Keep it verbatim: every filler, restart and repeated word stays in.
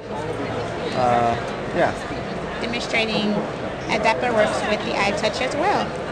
Uh, yeah. Demonstrating adapter works with the iTouch as well.